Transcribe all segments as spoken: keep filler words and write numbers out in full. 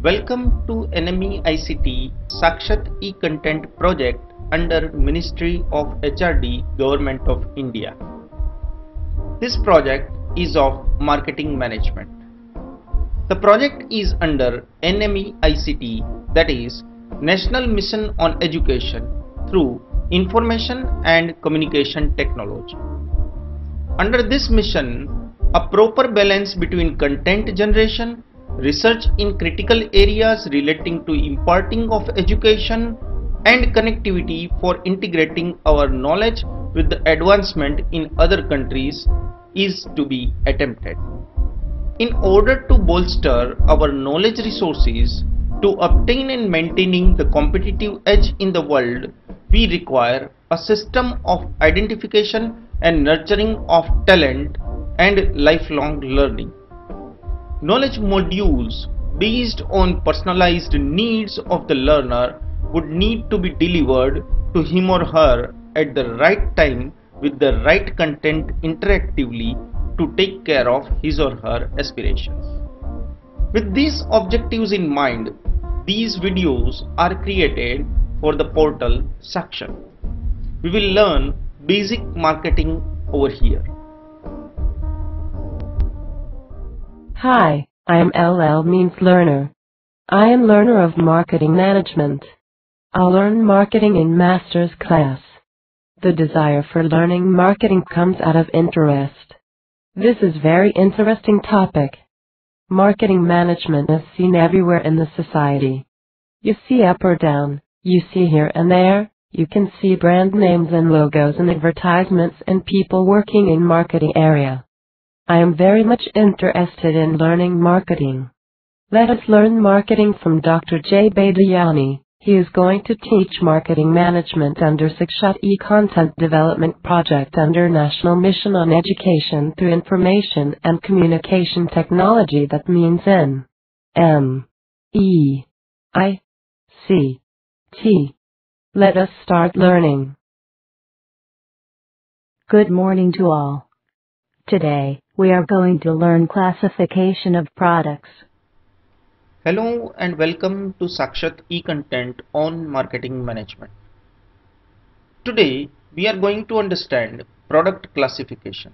Welcome to N M E I C T Sakshat e-Content project under Ministry of H R D, Government of India. This project is of marketing management. The project is under N M E I C T, that is National Mission on Education through Information and Communication Technology. Under this mission, a proper balance between content generation, research in critical areas relating to imparting of education, and connectivity for integrating our knowledge with the advancement in other countries is to be attempted. In order to bolster our knowledge resources to obtain and maintaining the competitive edge in the world, we require a system of identification and nurturing of talent and lifelong learning. Knowledge modules based on personalized needs of the learner would need to be delivered to him or her at the right time with the right content interactively to take care of his or her aspirations. With these objectives in mind, these videos are created for the portal Sakshat. We will learn basic marketing over here. Hi, I am L L means learner. I am learner of marketing management. I'll learn marketing in master's class. The desire for learning marketing comes out of interest. This is very interesting topic. Marketing management is seen everywhere in the society. You see up or down, you see here and there, you can see brand names and logos and advertisements and people working in marketing area. I am very much interested in learning marketing. Let us learn marketing from Doctor Jay Badiani. He is going to teach marketing management under Sakshat e-Content Development Project under National Mission on Education through Information and Communication Technology, that means N M E I C T. Let us start learning. Good morning to all. Today, we are going to learn classification of products. Hello and welcome to Sakshat e-Content on Marketing Management. Today we are going to understand product classification.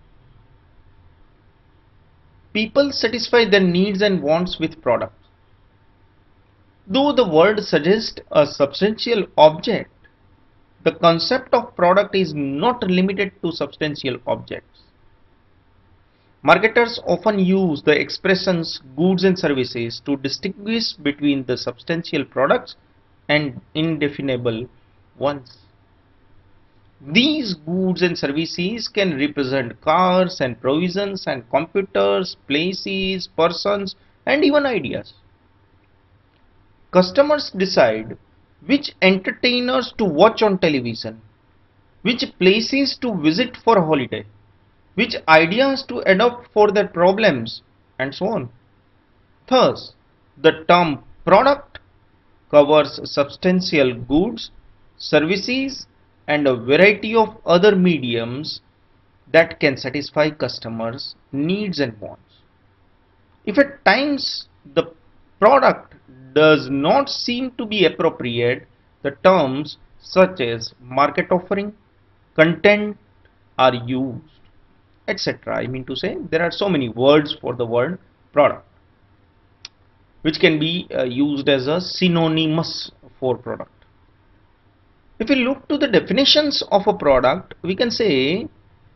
People satisfy their needs and wants with products. Though the word suggests a substantial object, the concept of product is not limited to substantial objects. Marketers often use the expressions goods and services to distinguish between the substantial products and indefinable ones. These goods and services can represent cars and provisions and computers, places, persons, and even ideas. Customers decide which entertainers to watch on television, which places to visit for a holiday, which ideas to adopt for their problems, and so on. Thus, the term product covers substantial goods, services, and a variety of other mediums that can satisfy customers' needs and wants. If at times the product does not seem to be appropriate, the terms such as market offering, content are used, et cetera. I mean to say, there are so many words for the word product, which can be uh, used as a synonymous for product. If we look to the definitions of a product, we can say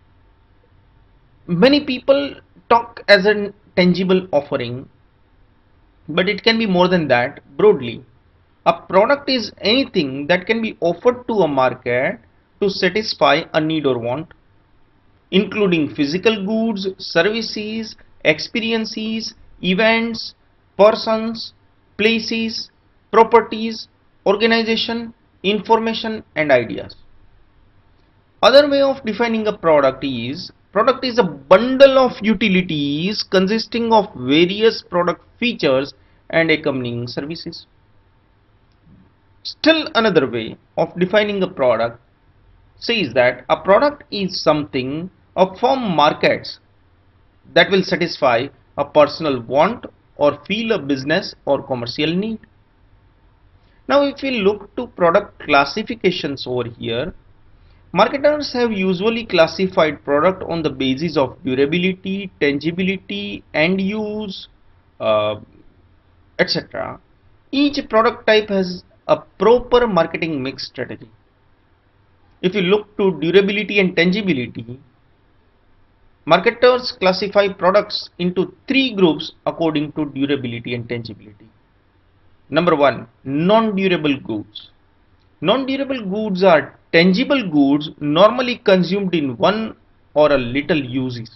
many people talk as a tangible offering, but it can be more than that. Broadly, a product is anything that can be offered to a market to satisfy a need or want, including physical goods, services, experiences, events, persons, places, properties, organization, information, and ideas. Other way of defining a product is, product is a bundle of utilities consisting of various product features and accompanying services. Still another way of defining a product says that a product is something a firm markets that will satisfy a personal want or feel a business or commercial need. Now if we look to product classifications over here, marketers have usually classified product on the basis of durability, tangibility, end use, uh, et cetera. Each product type has a proper marketing mix strategy. If you look to durability and tangibility, marketers classify products into three groups according to durability and tangibility. Number one, non-durable goods. Non-durable goods are tangible goods normally consumed in one or a little uses,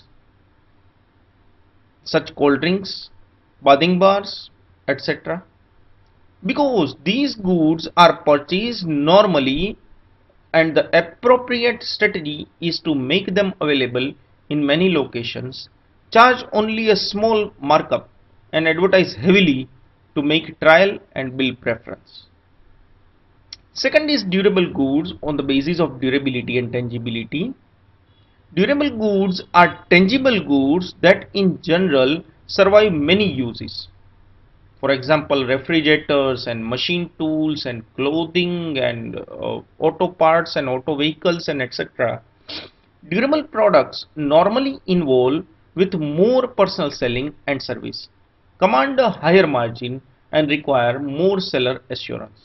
such cold drinks, bathing bars, et cetera. Because these goods are purchased normally and the appropriate strategy is to make them available in many locations, charge only a small markup and advertise heavily to make trial and build preference. Second is durable goods on the basis of durability and tangibility. Durable goods are tangible goods that in general survive many uses. For example, refrigerators and machine tools and clothing and uh, auto parts and auto vehicles and et cetera. Durable products normally involve with more personal selling and service, command a higher margin and require more seller assurance.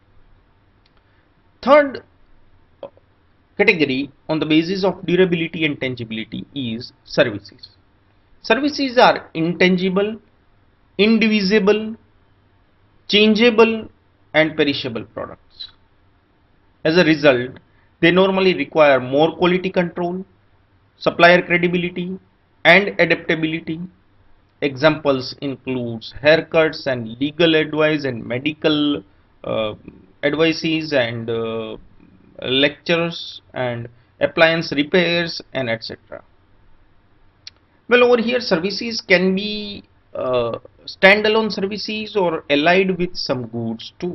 Third category on the basis of durability and tangibility is services. Services are intangible, indivisible, changeable and perishable products. As a result, they normally require more quality control, supplier credibility and adaptability. Examples includes haircuts and legal advice and medical uh, advices and uh, lectures and appliance repairs and et cetera. Well, over here services can be uh, standalone services or allied with some goods too.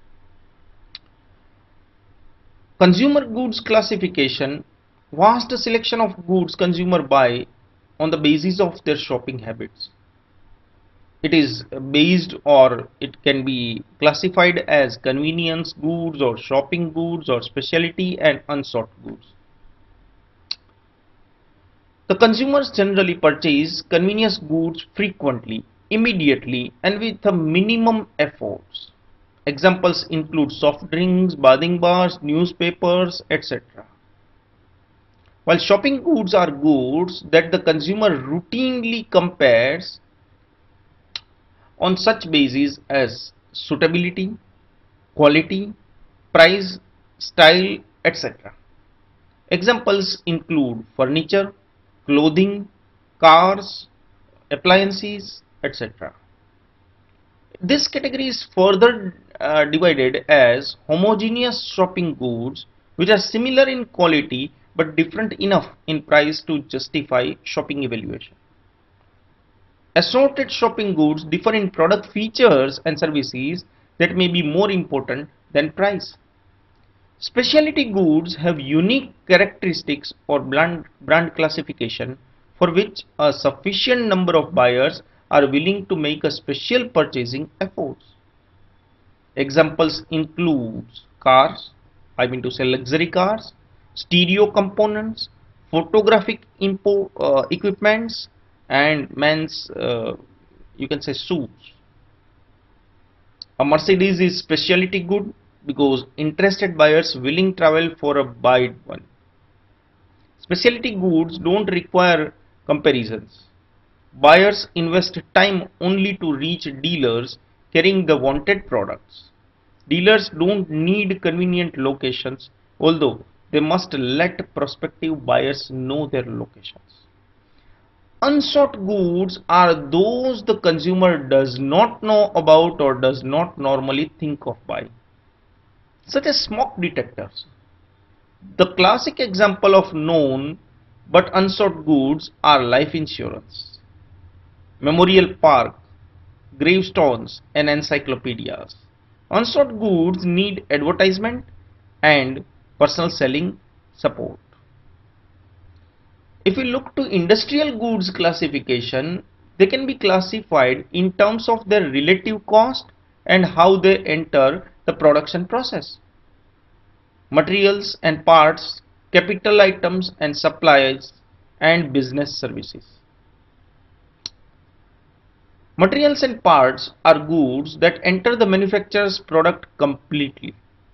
Consumer goods classification: vast selection of goods consumer buy on the basis of their shopping habits. It is based or it can be classified as convenience goods or shopping goods or specialty and unsought goods. The consumers generally purchase convenience goods frequently, immediately and with a minimum efforts. Examples include soft drinks, bathing bars, newspapers, et cetera. While shopping goods are goods that the consumer routinely compares on such basis as suitability, quality, price, style, et cetera. Examples include furniture, clothing, cars, appliances, et cetera. This category is further uh, divided as homogeneous shopping goods, which are similar in quality but different enough in price to justify shopping evaluation. Assorted shopping goods differ in product features and services that may be more important than price. Specialty goods have unique characteristics or brand, brand classification for which a sufficient number of buyers are willing to make a special purchasing efforts. Examples include cars, I mean to say luxury cars, stereo components, photographic import, uh, equipments, and men's uh, you can say suits. A Mercedes is specialty good because interested buyers willing travel for a buy one. Specialty goods don't require comparisons. Buyers invest time only to reach dealers carrying the wanted products. Dealers don't need convenient locations, although they must let prospective buyers know their locations. Unsought goods are those the consumer does not know about or does not normally think of buying, such as smoke detectors. The classic example of known but unsought goods are life insurance, memorial park, gravestones, and encyclopedias. Unsought goods need advertisement and personal selling support. If we look to industrial goods classification, They can be classified in terms of their relative cost and how they enter the production process. Materials and parts, capital items and supplies, and business services. Materials and parts are goods that enter the manufacturer's product completely.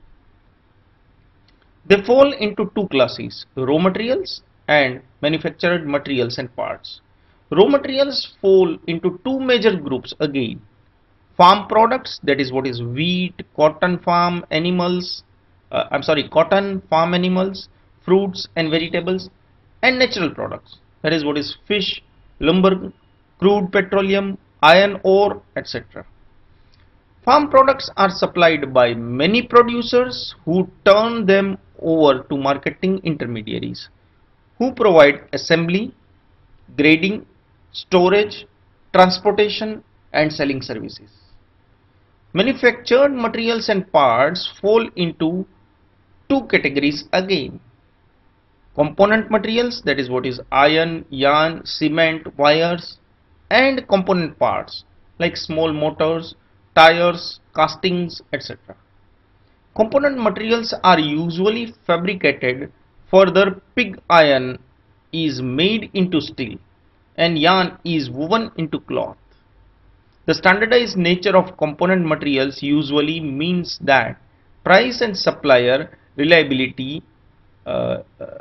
They fall into two classes, raw materials and manufactured materials and parts. Raw materials fall into two major groups again. Farm products, that is what is wheat, cotton farm animals, uh, I'm sorry, cotton farm animals, fruits and vegetables, and natural products, that is what is fish, lumber, crude petroleum, iron ore, et cetera. Farm products are supplied by many producers who turn them over to marketing intermediaries who provide assembly, grading, storage, transportation, and selling services. Manufactured materials and parts fall into two categories again. Component materials, that is what is iron, yarn, cement, wires, and component parts like small motors, tires, castings, et cetera. Component materials are usually fabricated. Further, pig iron is made into steel and yarn is woven into cloth. The standardized nature of component materials usually means that price and supplier reliability uh, uh,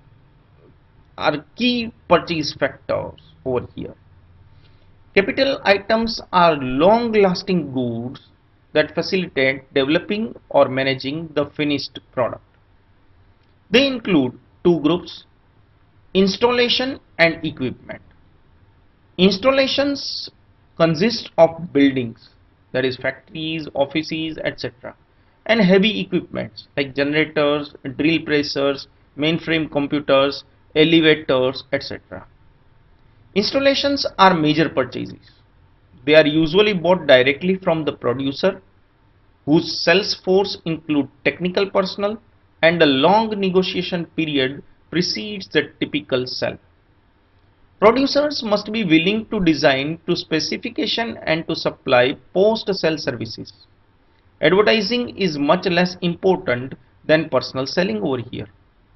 are key purchase factors over here. Capital items are long-lasting goods that facilitate developing or managing the finished product. They include two groups, installation and equipment. Installations consist of buildings, that is factories, offices, et cetera, and heavy equipments like generators, drill pressers, mainframe computers, elevators, et cetera. Installations are major purchases. They are usually bought directly from the producer, whose sales force include technical personnel, and a long negotiation period precedes the typical sale. Producers must be willing to design to specification and to supply post-sale services. Advertising is much less important than personal selling over here.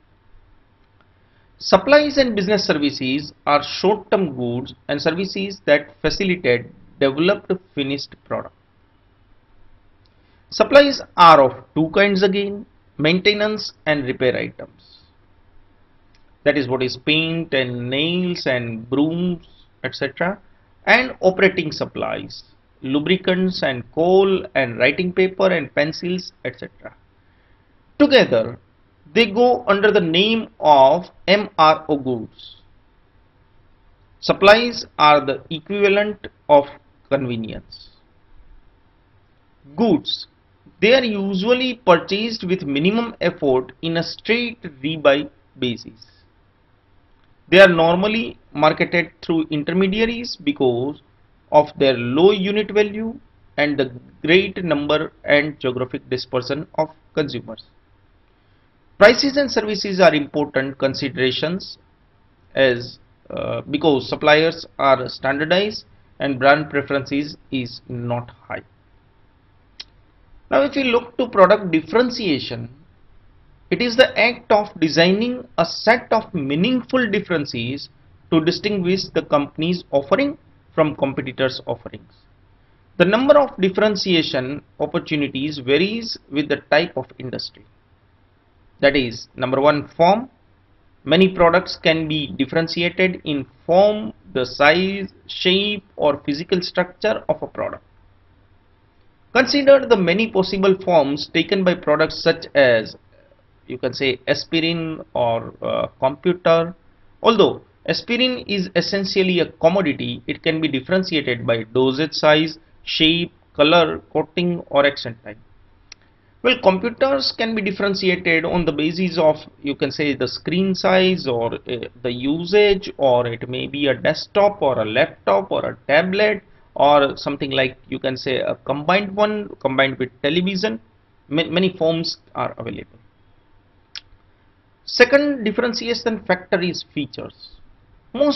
Supplies and business services are short-term goods and services that facilitate developed finished product. Supplies are of two kinds again, maintenance and repair items. That is what is paint and nails and brooms, et cetera, and operating supplies, lubricants and coal and writing paper and pencils, et cetera. Together, they go under the name of M R O goods. Supplies are the equivalent of convenience. Goods, they are usually purchased with minimum effort in a straight rebuy basis. They are normally marketed through intermediaries because of their low unit value and the great number and geographic dispersion of consumers. Prices and services are important considerations as uh, because suppliers are standardized and brand preferences is not high. Now if we look to product differentiation, it is the act of designing a set of meaningful differences to distinguish the company's offering from competitors' offerings. The number of differentiation opportunities varies with the type of industry. That is, number one, form. Many products can be differentiated in form, the size, shape, or physical structure of a product. Consider the many possible forms taken by products such as, you can say, aspirin or uh, computer. Although aspirin is essentially a commodity, it can be differentiated by dosage size, shape, color, coating, or action time. Well, computers can be differentiated on the basis of, you can say, the screen size or uh, the usage, or it may be a desktop or a laptop or a tablet or something like, you can say, a combined one combined with television. Ma many forms are available. Second differentiation factor is features. Most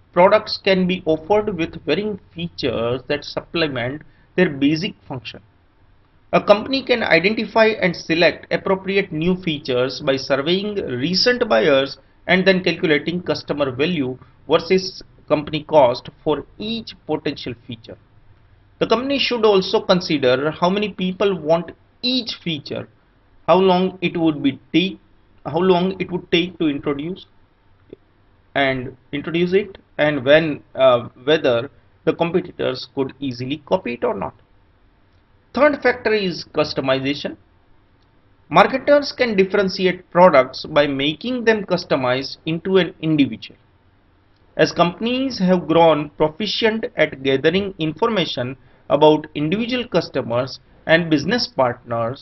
products can be offered with varying features that supplement their basic function. A company can identify and select appropriate new features by surveying recent buyers and then calculating customer value versus company cost for each potential feature. The company should also consider how many people want each feature, how long it would be take, how long it would take to introduce and introduce it, and when uh, whether the competitors could easily copy it or not. Third factor is customization. Marketers can differentiate products by making them customized into an individual. As companies have grown proficient at gathering information about individual customers and business partners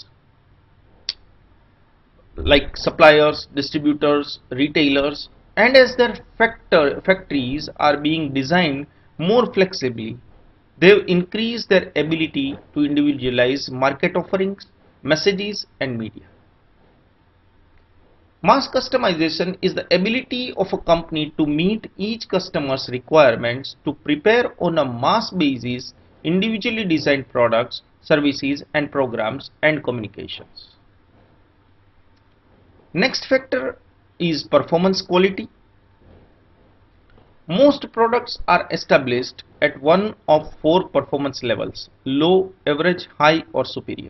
like suppliers, distributors, retailers, and as their factor, factories are being designed more flexibly, they've increased their ability to individualize market offerings, messages, and media. Mass customization is the ability of a company to meet each customer's requirements to prepare on a mass basis individually designed products, services, and programs and communications. Next factor is performance quality. Most products are established at one of four performance levels: low, average, high, or superior.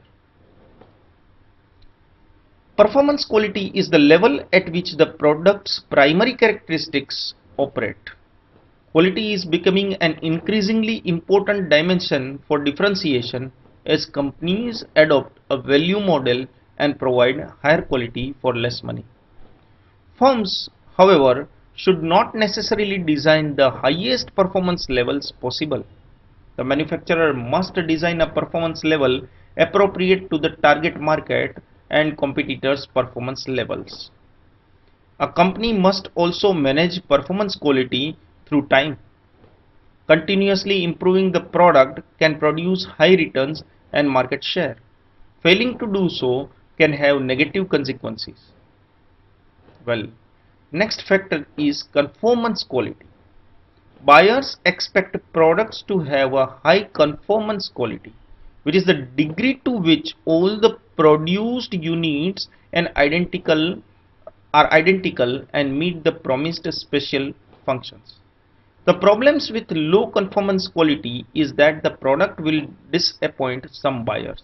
Performance quality is the level at which the product's primary characteristics operate. Quality is becoming an increasingly important dimension for differentiation as companies adopt a value model and provide higher quality for less money. Firms, however, should not necessarily design the highest performance levels possible. The manufacturer must design a performance level appropriate to the target market and competitors' performance levels. A company must also manage performance quality through time. Continuously improving the product can produce high returns and market share. Failing to do so can have negative consequences. Well, next factor is conformance quality. Buyers expect products to have a high conformance quality, which is the degree to which all the produced units and identical are identical and meet the promised special functions. The problems with low conformance quality is that the product will disappoint some buyers.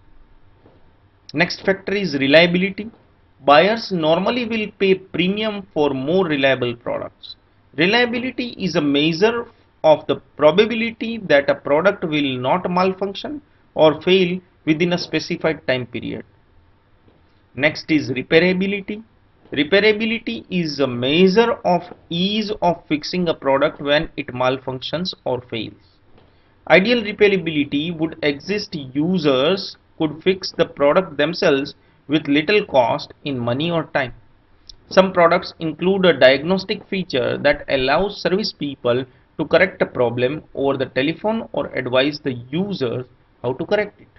Next factor is reliability. Buyers normally will pay premium for more reliable products. Reliability is a measure of the probability that a product will not malfunction or fail within a specified time period. Next is repairability. Repairability is a measure of ease of fixing a product when it malfunctions or fails. Ideal repairability would exist. Users could fix the product themselves with little cost in money or time. Some products include a diagnostic feature that allows service people to correct a problem over the telephone or advise the user how to correct it.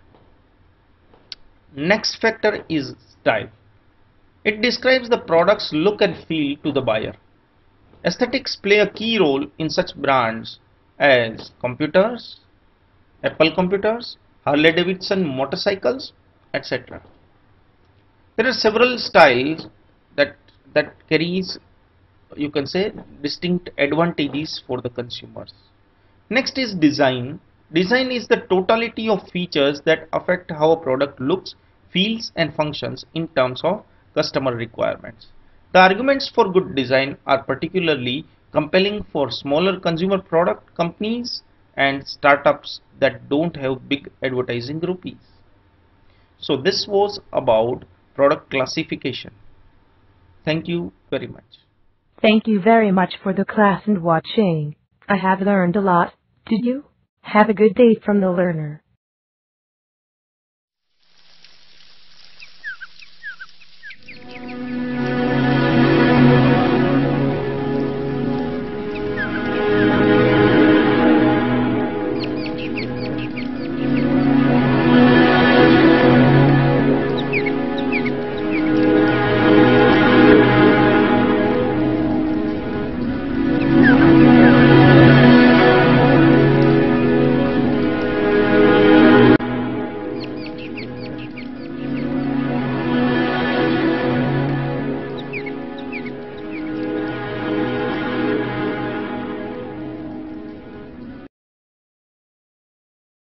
Next factor is style. It describes the product's look and feel to the buyer. Aesthetics play a key role in such brands as computers, Apple computers, Harley Davidson motorcycles, et cetera. There are several styles that that carries, you can say, distinct advantages for the consumers. Next is design. Design is the totality of features that affect how a product looks, feels, and functions in terms of customer requirements. The arguments for good design are particularly compelling for smaller consumer product companies and startups that don't have big advertising rupees. So this was about product classification. Thank you very much. Thank you very much for the class and watching. I have learned a lot. Did you? Have a good day from the learner.